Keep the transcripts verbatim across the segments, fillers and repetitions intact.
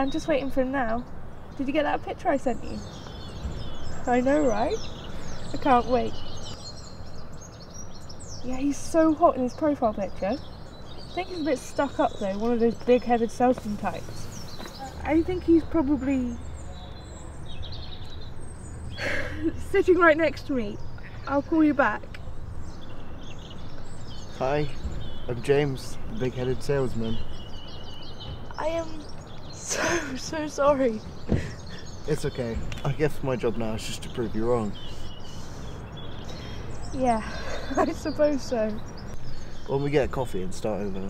I'm just waiting for him now. Did you get that picture I sent you? I know, right? I can't wait. Yeah, he's so hot in his profile picture. I think he's a bit stuck up though, one of those big-headed salesman types. I think he's probably sitting right next to me. I'll call you back. Hi, I'm James, the big-headed salesman. I am so, so sorry. It's okay. I guess my job now is just to prove you wrong. Yeah, I suppose so. Why don't we get a coffee and start over?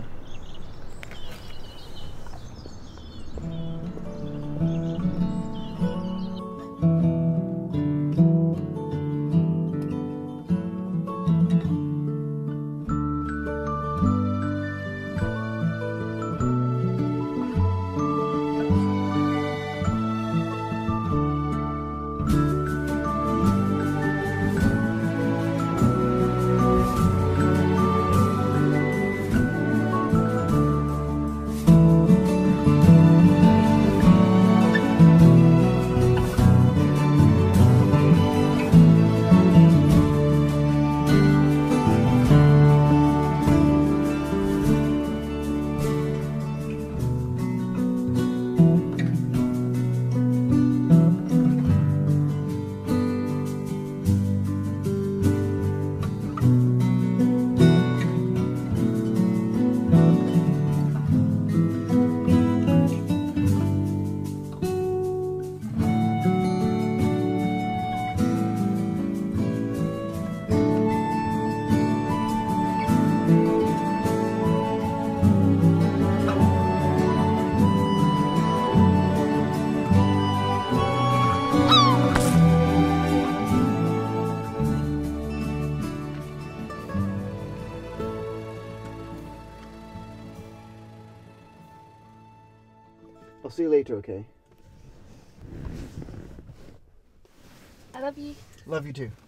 I'll see you later, okay? I love you. Love you too.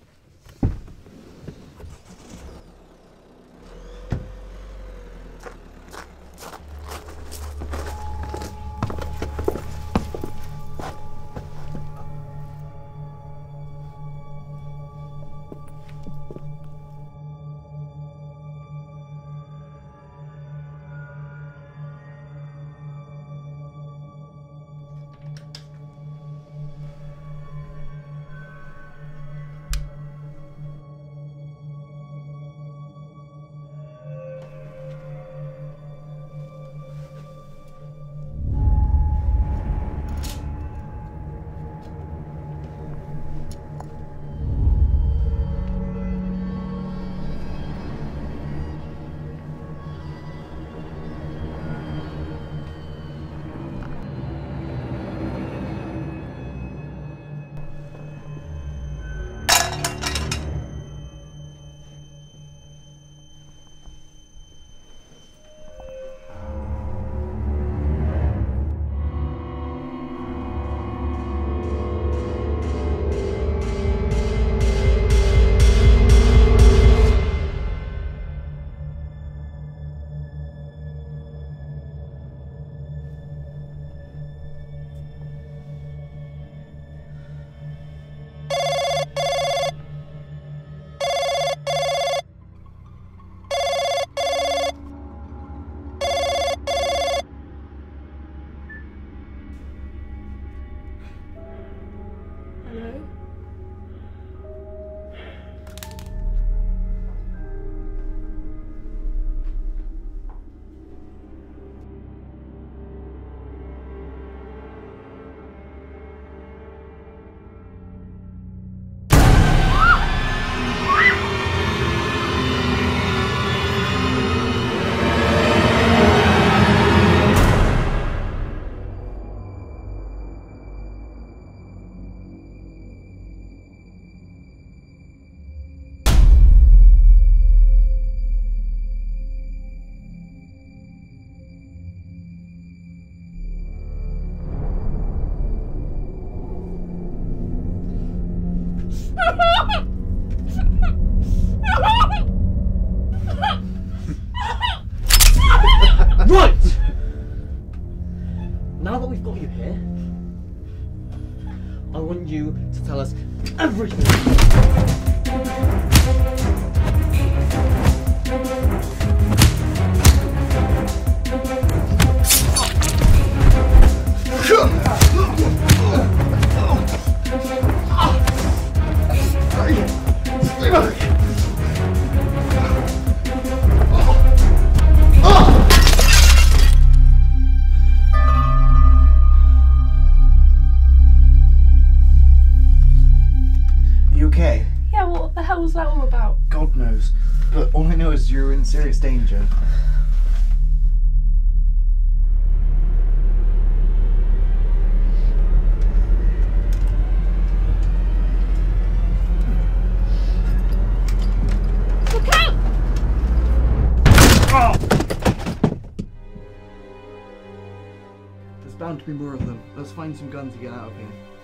Right! Now that we've got you here, I want you to tell us everything. Okay. Yeah, what the hell was that all about? God knows. But all I know is you're in serious danger. Look out! Oh! There's bound to be more of them. Let's find some guns to get out of here.